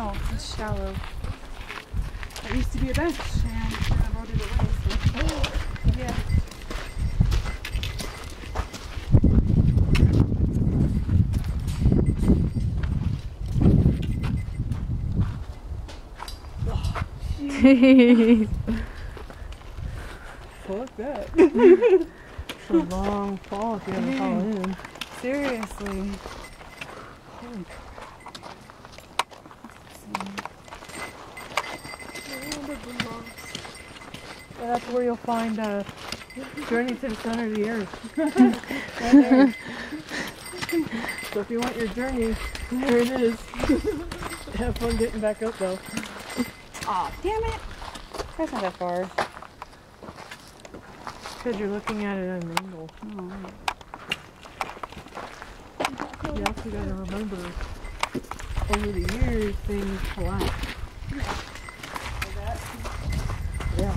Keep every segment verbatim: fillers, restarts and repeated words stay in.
No, it's shallow. It used to be a bench and I rode it away. So. Yeah. Fuck that. It's a long fall if you ever fall in. Seriously. Holy crap. That's where you'll find uh, Journey to the Center of the Earth. Right there. So if you want your journey, there it is. Have fun getting back up though. Aw, oh, damn it! That's not that far. Because you're looking at it at an angle. Oh. You also got to remember, over the years, things collapse. Yeah. Like that? Yeah.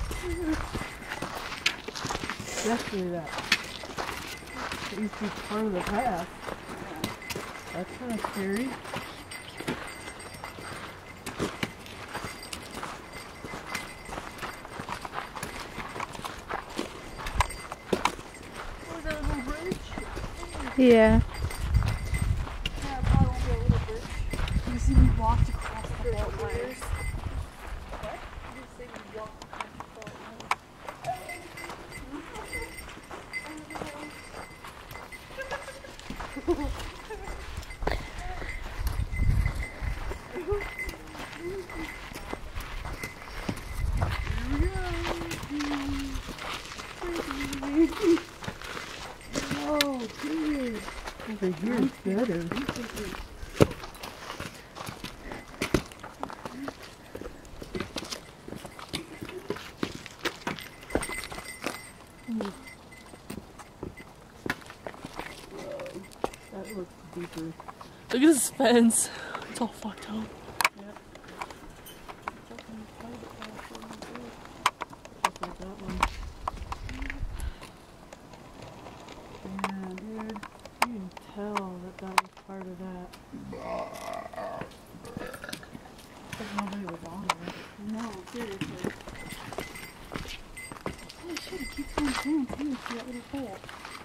Especially that. It used to be part of the path. That's kind of scary. Was that a little bridge? Yeah. Yeah, probably won't be a little bridge. You see me walked across the fault lines. What? You see me walked across the fault lines. Oh, dude. Over here it's better. That looks deeper. Look at this fence. It's all fucked up. Yep. Just like that one. Yeah, dude. You can tell that that was part of that. But nobody was on it. No, seriously. Holy shit, it keeps going down too. See that little hole.